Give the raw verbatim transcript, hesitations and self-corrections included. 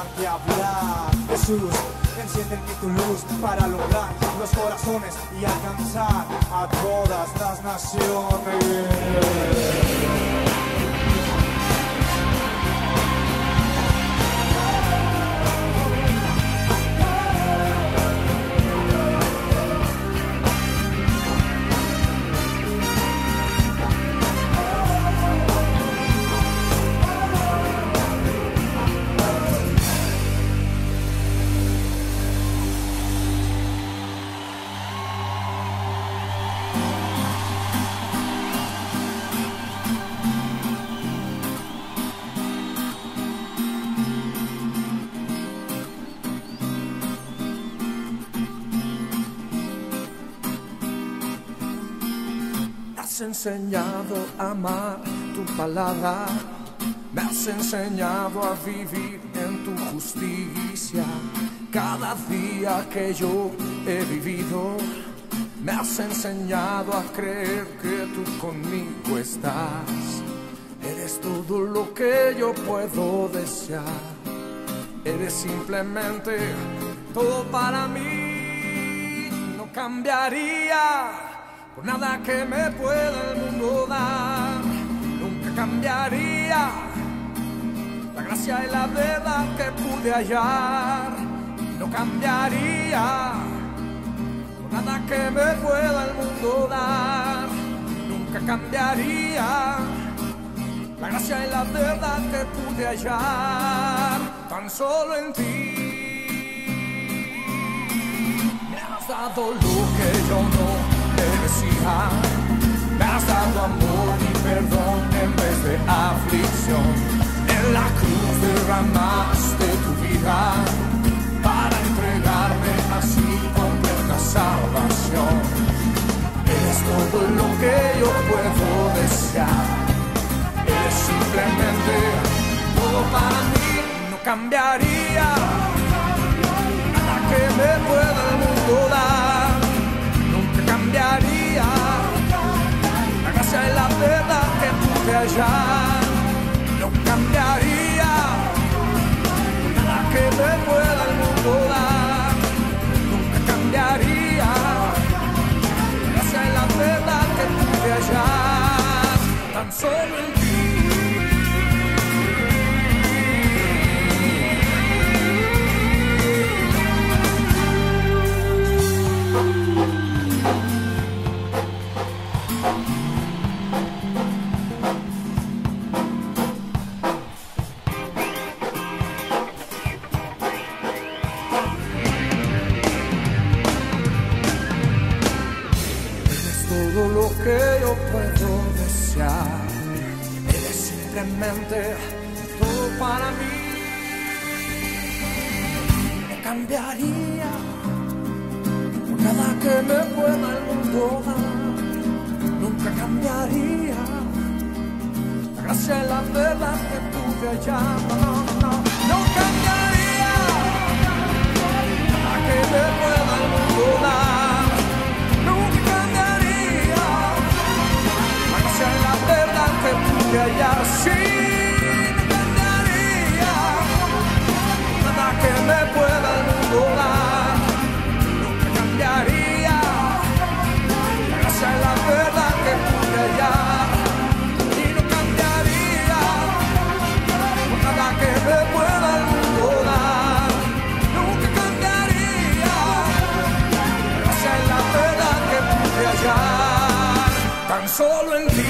que hablar. Jesús, enciende en mí tu luz para alumbrar los corazones y alcanzar a todas las naciones. Me has enseñado a amar tu palabra, me has enseñado a vivir en tu justicia. Cada día que yo he vivido, me has enseñado a creer que tú conmigo estás. Eres todo lo que yo puedo desear, eres simplemente todo para mí. No cambiaría por nada que me pueda el mundo dar. Nunca cambiaría la gracia y la verdad que pude hallar. No cambiaría por nada que me pueda el mundo dar. Nunca cambiaría la gracia y la verdad que pude hallar. Tan solo en ti me has dado lo que yo no merecía. Me has dado amor y perdón en vez de aflicción. En la cruz derramaste tu vida para entregarme así completa salvación. Eres todo lo que yo puedo desear, eres simplemente todo para mí. No cambiaría nada que me pueda el mundo dar. Cambiaría la gracia y la verdad que pude hallar. No cambiaría nada que me pueda el mundo dar. Nunca cambiaría la gracia y la verdad que pude hallar. Tan solo en ti. Todo lo que yo puedo desear, eres simplemente todo para mí. No cambiaría por nada que me pueda el mundo dar. Nunca cambiaría la gracia y la verdad que pude hallar. No, no, no, no cambiaría nada que me pueda el mundo dar. Que pude hallar, sí, no cambiaría nada que me pueda el mundo dar. Nunca cambiaría la gracia y la verdad que pude hallar. Y no cambiaría nada que me pueda el mundo dar. Nunca cambiaría la gracia y la verdad que pude hallar. Tan solo en ti.